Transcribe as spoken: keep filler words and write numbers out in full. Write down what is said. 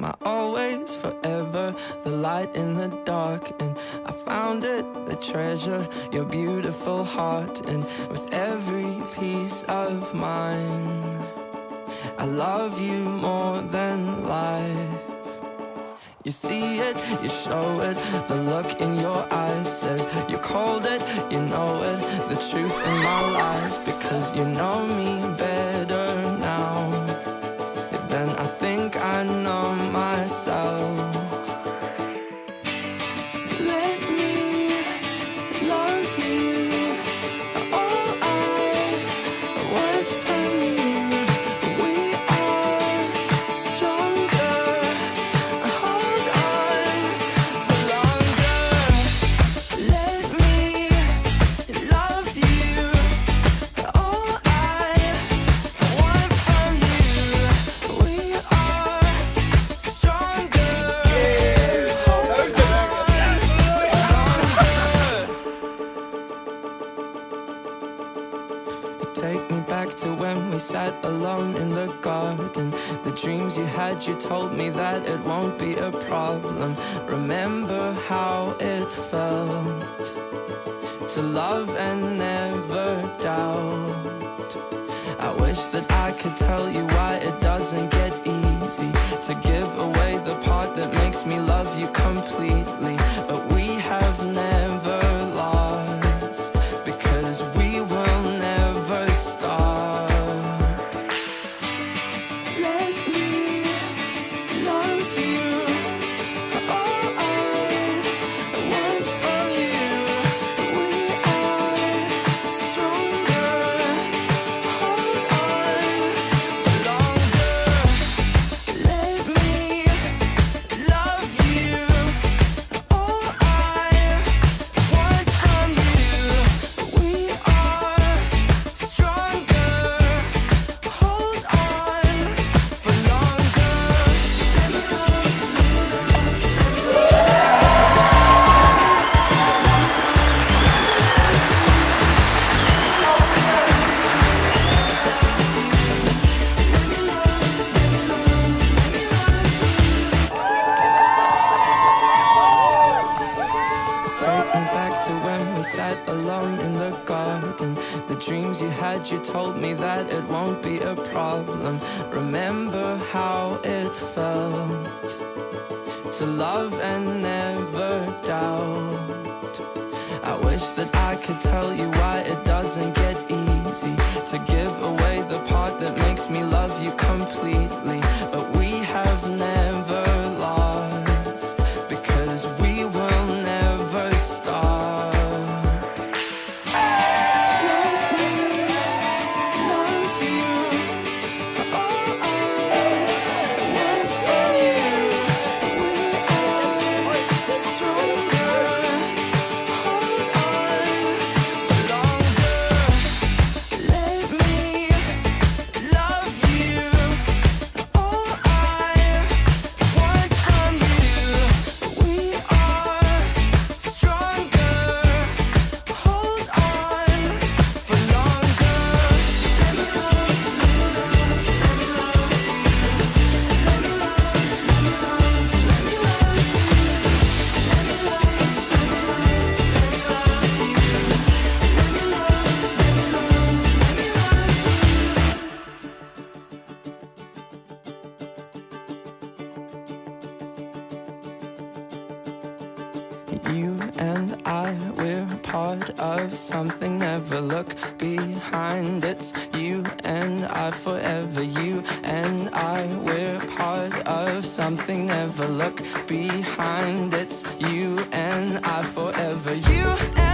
my always, forever, the light in the dark. And I found it, the treasure, your beautiful heart. And with every piece of mine, I love you more than life. You see it, you show it, the look in your eyes says you called it, you know it, the truth in my lies. Because you know me better now than I think I know myself. Let me love you, all I want from you. We are stronger, hold on for longer. Let me love you, all I want from you. We are stronger, hold on for longer. Take me back to when we sat alone in the garden. The dreams you had, you told me that it won't be a problem. Remember how it felt to love and never doubt. I wish that I could tell you why it doesn't get easy to give away the part that makes me love you completely. But we have never lost, because we will never stop. Let me love you, all I want from you. We are stronger, hold on for longer. Let me love you, all I want from you. We are stronger, hold on for longer. Take me back to when we sat alone in the garden. The dreams you had, you told me that it won't be a problem. Remember how it felt to love and never doubt. I wish that I could tell you why it doesn't get easy to give away the part that makes me love you completely. But we have never lost, because we will never stop. Let me love you, all I want from you. We are stronger, hold on for longer. Let me love you, all I want from you. We are stronger, hold on for longer. Let me love you, let me love you, let me love you, let me love you, let me love you, let me love you, let me love you. You and I, we're part of something, never look behind. It's you and I forever. You and I, we're part of something, never look behind. It's you and I forever. You and